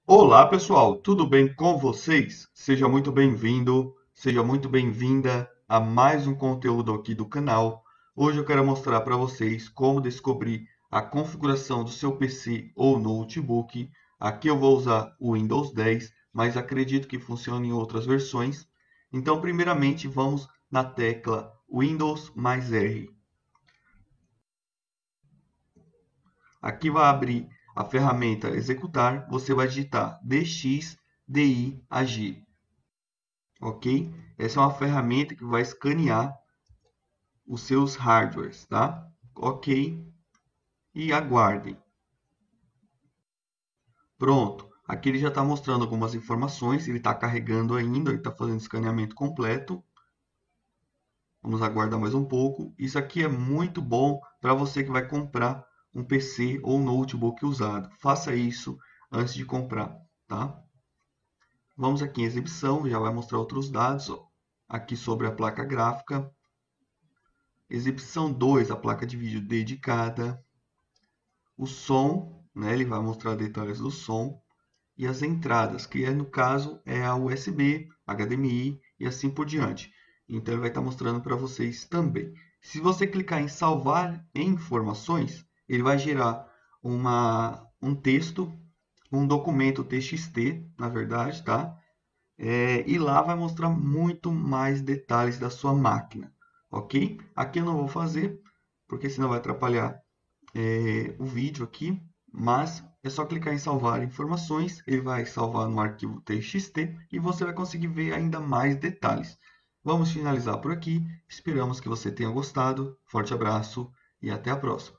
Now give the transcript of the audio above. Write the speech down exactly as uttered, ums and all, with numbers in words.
Olá, pessoal, tudo bem com vocês? Seja muito bem-vindo, seja muito bem-vinda a mais um conteúdo aqui do canal. Hoje eu quero mostrar para vocês como descobrir a configuração do seu P C ou notebook. Aqui eu vou usar o Windows dez, mas acredito que funcione em outras versões. Então, primeiramente, vamos na tecla Windows mais R. Aqui vai abrir a ferramenta executar, você vai digitar D X D I A G, ok? Essa é uma ferramenta que vai escanear os seus hardwares, tá? Ok, e aguardem. Pronto, aqui ele já está mostrando algumas informações, ele está carregando ainda, ele está fazendo escaneamento completo. Vamos aguardar mais um pouco. Isso aqui é muito bom para você que vai comprar um P C ou notebook usado. Faça isso antes de comprar, tá? Vamos aqui em exibição, já vai mostrar outros dados, ó. Aqui sobre a placa gráfica. Exibição dois, a placa de vídeo dedicada. O som, né, ele vai mostrar detalhes do som. E as entradas, que é, no caso é a U S B, H D M I e assim por diante. Então ele vai estar mostrando para vocês também. Se você clicar em salvar em informações, ele vai gerar uma, um texto, um documento T X T, na verdade, tá? É, e lá vai mostrar muito mais detalhes da sua máquina, ok? Aqui eu não vou fazer, porque senão vai atrapalhar é, o vídeo aqui, mas é só clicar em salvar informações, ele vai salvar no arquivo T X T e você vai conseguir ver ainda mais detalhes. Vamos finalizar por aqui, esperamos que você tenha gostado, forte abraço e até a próxima.